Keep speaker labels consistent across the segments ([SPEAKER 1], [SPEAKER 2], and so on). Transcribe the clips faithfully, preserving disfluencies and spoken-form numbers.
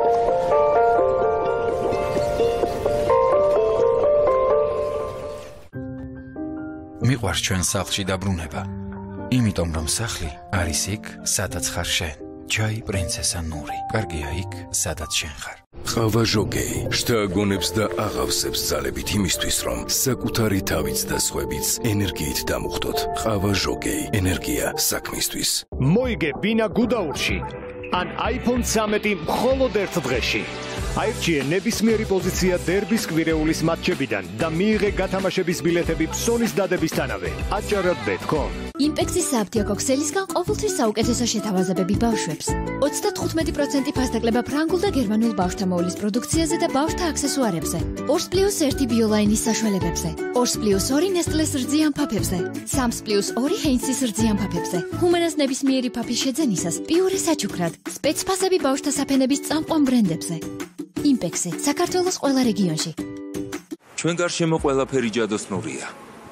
[SPEAKER 1] მიყვარს ჩვენ სახლში დაბრუნება, იმიტომ რომ სახლი არის იქ, სადაც ხარ შენ. ჯაი პრინცესა ნური. კარგია იქ, სადაც შენ ხარ.
[SPEAKER 2] ყავა ჟოგეი შთააგონებს და აღავსებს ძალებით იმისთვის, რომ საკუთარი თავიც და სხვებიც ენერგიით დამუხტოთ. ყავა ჟოგეი, ენერგია საქმისთვის.
[SPEAKER 3] მოიგე ბინა გუდაურში ან iPhone თერთმეტი მხოლოდ ერთ დღეში. აირჩიე ნებისმიერი პოზიცია დერბის კვირეულის მატჩებიდან და მიიღე გათამაშების ბილეთები ფსონის დადებისთანავე. აჭარად bet key com.
[SPEAKER 4] იმპექსის საფთიო კოქსელისგან ყოველთვის საუკეთესო შეთავაზებები ბავშვებს. ოცდათხუთმეტი პროცენტი ფასდაკლება ფრანგულ და გერმანულ ბავშვთა მოვლის პროდუქციაზე და ბავშვთა აქსესუარებზე. ორს პლუს ერთი ბიოლაინის საშუალებებზე. ორს პლუს ორი ნესტლეს რძიან ფაფებზე. სამს პლუს ორი ჰეინსის რძიან ფაფებზე. ჰუმანას ნებისმიერი ფაფის შეძენისას პიურე საჩუქრად. სპეცფასები ბავშვთა საფენების წამყვან ბრენდებზე. იმპექსი საქართველოს ყველა რეგიონში.
[SPEAKER 5] ჩვენ გარშემო ყველაფერი ჯადოსნურია.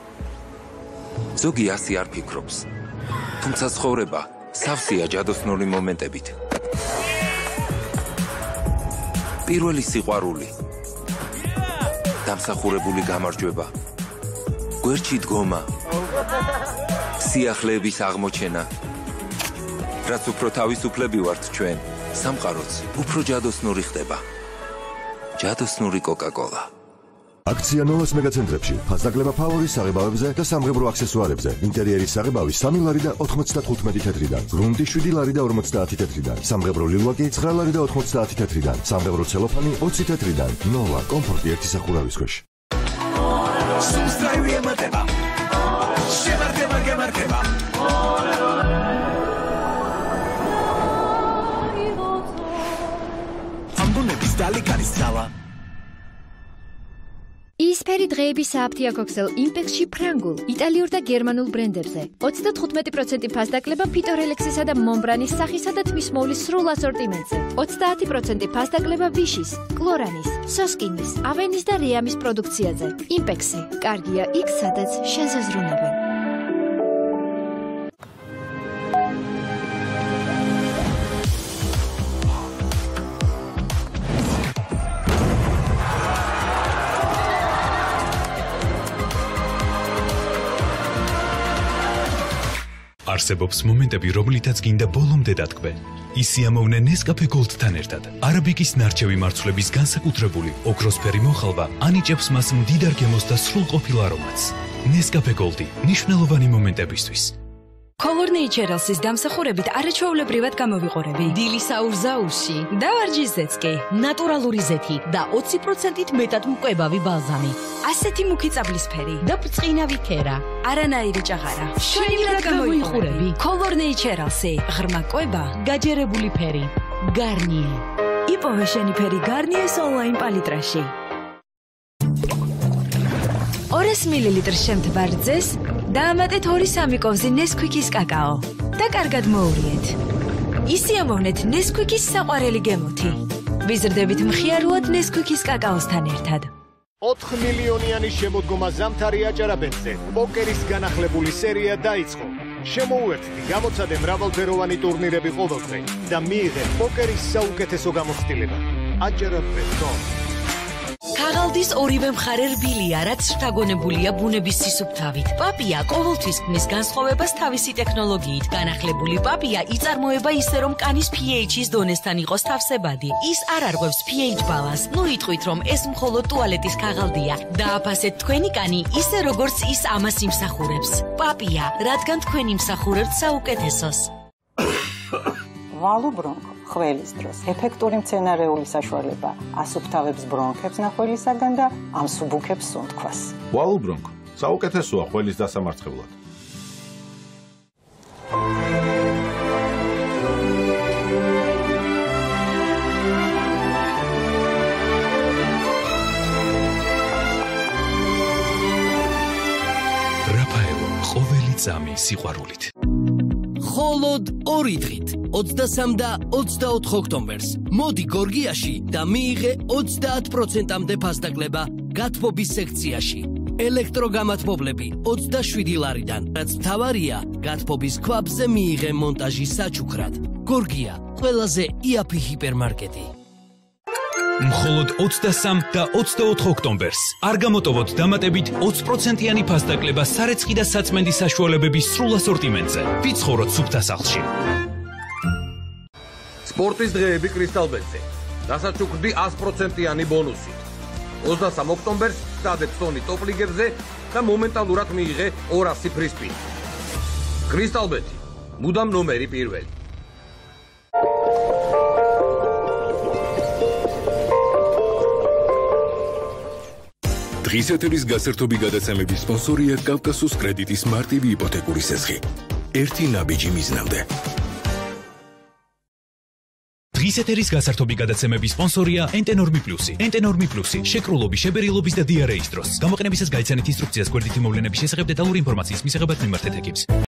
[SPEAKER 5] ზოგი ასე არ ფიქრობს. თუმცა ცხოვრება სავსეა ჯადოსნური მომენტებით. პირველი სიყვარული. დამსახურებული გამარჯვება. გვერდში დგომა. სიახლეების აღმოჩენა. რაც უფრო თავისუფლები ვართ ჩვენ, სამყაროც უფრო ჯადოსნური ხდება. ჯადოსნური კოკა-კოლა.
[SPEAKER 6] აქცია ნოვას მეგაცენტრებში. ფასდაკლება ფავორის საღებავებზე და სამღებრო აქსესუარებზე. ინტერიერის საღებავი სამი ლარი და ოთხმოცდათხუთმეტი თეთრიდან. გრუნტი შვიდი ლარი და ორმოცდაათი თეთრიდან. სამღებრო ლილვაკი ცხრა ლარი და ოთხმოცდაათი თეთრიდან. სამღებრო ცელოფანი ოცი თეთრიდან. ნოვა კომფორტი ერთი სახურავის ქვეშ.
[SPEAKER 7] სუსტრავი ემატება. შემართება გემართება. ამბონების დალიკარის ძალა.
[SPEAKER 4] ისფერი დღეების საფთია კოქსელ იმპექსში ფრანგულ, იტალიურ და გერმანულ ბრენდებზე. ოცდათხუთმეტი პროცენტი ფასდაკლება ფიტორელექსისა და მომბრანის სახისა და თმის მოვლის სრულ ასორტიმენტზე. ოცდაათი პროცენტი ფასდაკლება ვიშის, კლორანის, სოსკინის, ავენის და რეამის პროდუქციაზე. იმპექსი, კარგია იქ, სადაც შენზე ზრუნავენ.
[SPEAKER 8] არსებობს მომენტები, რომლითაც გინდა ბოლომდე დათქვე. ისიამოვნე ნესკაფე გოლდთან ერთად. არაბიკის ნარჩევი მარცვლების განსაკუთრებული ოქროსფერი მოხალვა ანიჭებს მას მდიდარ გემოს და სრულყოფილ არომატს. ნესკაფე გოლდი მნიშვნელოვანი მომენტებისთვის.
[SPEAKER 9] Color Naturals-ის დამსახურებით არაჩვეულებრივად გამოვიყურები. დილის აურზაურში დავარჯისდეც კი ნატურალური ზეთი და ოცი პროცენტით მეტად მკვებავი ბალზამი. ასეთი მუქი წაბლისფერი და ბრწყინავი ქერა. არანაირი ჭაღარა. შვენივრად გამოიყურები. Color Naturals-ი ღრმა კვება, გაჯერებული ფერი. Garnier. იპოვე შენი ფერი Garnier-ის ონლაინ პალიტრაში. ორასი მილilitrს შემთბარძეს დაამატეთ ორი სამი კოვზი Nesquik-ის კაკაო და კარგად მოურიეთ. ისიამოვნეთ Nesquik-ის საყვარელი გემოთი. ვიზრდებით მხიარულად Nesquik-ის კაკაოსთან ერთად.
[SPEAKER 3] ოთხ მილიონიანი შემოდგომა ზამთარი აჭარაბენზე. პოკერის განახლებული სერია დაიწყო. შემოუერთდი გამოცადე მრავალფეროვანი ტურნირები ყოველდღე და მიიღე პოკერის საუკეთესო გამოცდილება. აჭარად bet key com.
[SPEAKER 9] ქაღალდის ორივე მხარე რბილია, რაც შთაგონებულია ბუნების სისუფთავით. პაპია ყოველთვის ქმნის განსხვავებას თავისი ტექნოლოგიით. განახლებული პაპია იწარმოება ისე, რომ კანის pH-ის დონესთან იყოს თავსებადი. ის არ არღვევს pH ბალანსს. ნუ იტყვით, რომ ეს მხოლოდ ტუალეტის ქაღალდია. დააფასეთ თქვენი კანი ისე, როგორც ის ამას იმსახურებს. პაპია, რადგან თქვენ იმსახურებთ საუკეთესოს.
[SPEAKER 10] ვალუ ბრონქო ხველის დროს ეფექტური მცენარეული საშუალება ასუფთავებს ბრონქებს ნახველისაგან და ამსუბუქებს სუნთქვას.
[SPEAKER 11] ვალუ ბრონქო საუკეთესოა ხველის დასამარცხებლად.
[SPEAKER 8] რაფაელო ყოველი წამი სიყვარულით.
[SPEAKER 12] მხოლოდ ორი დღით ოცდასამი და ოცდაოთხი ოქტომბერს მოდი გორგიაში და მიიღე ოცდაათ პროცენტამდე ფასდაკლება გათბობის სექციაში. ელექტროგამათბობლები ოცდაშვიდი ლარიდან, რაც მთავარია, გათბობის ქვაბზე მიიღე მონტაჟის საჩუქრად. გორგია, ყველაზე იაფი ჰიპერმარკეტი.
[SPEAKER 8] მხოლოდ ოცდასამ და ოცდაოთხ ოქტომბერს არ გამოტოვოთ დამატებით ოცი პროცენტიანი ფასდაკლება სარეცხი და საწმენდის საშუალებების სრულ ასორტიმენტზე. ვიცხოვროთ სუფთა სახლში.
[SPEAKER 13] სპორტის დღეები კრისტალბეტზე. დასაჩუქრდი ას პროცენტიანი ბონუსით. ოცდასამ ოქტომბერს სტადებ სონი ტოპ ლიგებზე და მომენტალურად მიიღე ორასი ფრისპინი. კრისტალბეტი, მუდამ ნომერი პირველი.
[SPEAKER 2] დღის ეთერის გასართობი გადაცემების სპონსორია კავკასუს კრედიტის მარტივი იპოთეკური სესხი. ერთი ნაბიჯი მიზნამდე.
[SPEAKER 8] დღის ეთერის გასართობი გადაცემების სპონსორია ენტენორმი პლუსი. ენტენორმი პლუსი შეკრულობის, შებერილობის და დიარეის დროს. გამოყენებისას გაიცანით ინსტრუქციას გვერდითი მოვლენების შესახებ დეტალური ინფორმაციის მისაღებად მიმართეთ ეკიპს.